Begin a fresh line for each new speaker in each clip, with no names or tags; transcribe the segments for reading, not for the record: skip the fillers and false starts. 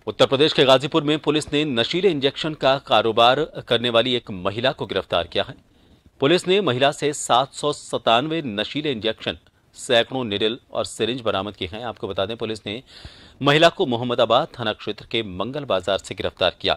उत्तर प्रदेश के गाजीपुर में पुलिस ने नशीले इंजेक्शन का कारोबार करने वाली एक महिला को गिरफ्तार किया है। पुलिस ने महिला से 797 नशीले इंजेक्शन, सैकड़ों निडल और सिरिंज बरामद किए हैं। आपको बता दें, पुलिस ने महिला को मोहम्मदाबाद थाना क्षेत्र के मंगल बाजार से गिरफ्तार किया।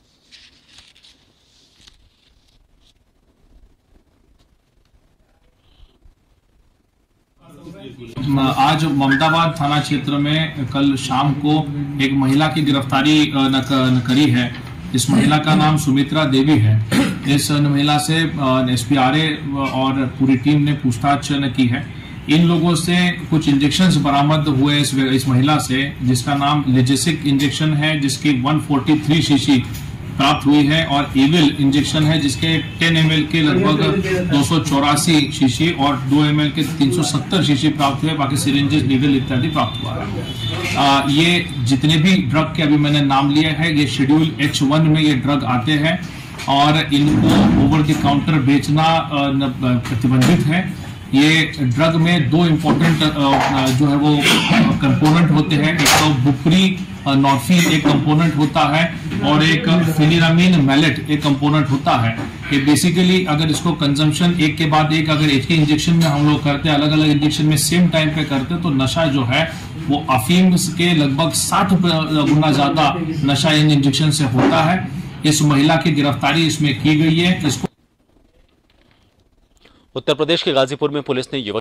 आज मोहम्मदाबाद थाना क्षेत्र में कल शाम को एक महिला की गिरफ्तारी करी है। इस महिला का नाम सुमित्रा देवी है। इस महिला से एसपी आरए और पूरी टीम ने पूछताछ की है। इन लोगों से कुछ इंजेक्शंस बरामद हुए इस महिला से, जिसका नाम लेजेसिक इंजेक्शन है, जिसकी 143 शीशी प्राप्त हुई है, और एविल इंजेक्शन है जिसके 10 ml के लगभग 284 शीशी और 2 ml के 370 शीशी प्राप्त हुए। बाकी सिरिंजेस, नीडल इत्यादि प्राप्त हुआ है। ये जितने भी ड्रग के अभी मैंने नाम लिए हैं, ये शेड्यूल H1 में ये ड्रग आते हैं और इनको ओवर द काउंटर बेचना प्रतिबंधित है। ये ड्रग में दो इम्पोर्टेंट जो है वो कंपोनेंट होते हैं। एक तो बुपरी नॉर्फिन एक कंपोनेंट होता है और एक फिनिरामिन मैलेट एक कंपोनेंट होता है। ये बेसिकली अगर इसको कंजम्पशन एक के बाद एक अगर एक ही इंजेक्शन में हम लोग करते हैं, अलग अलग इंजेक्शन में सेम टाइम पे करते हैं, तो नशा जो है वो अफीम के लगभग 60 गुना ज्यादा नशा इन इंजेक्शन से होता है। इस महिला की गिरफ्तारी इसमें की गई है। इसको
उत्तर प्रदेश के गाजीपुर में पुलिस ने युवक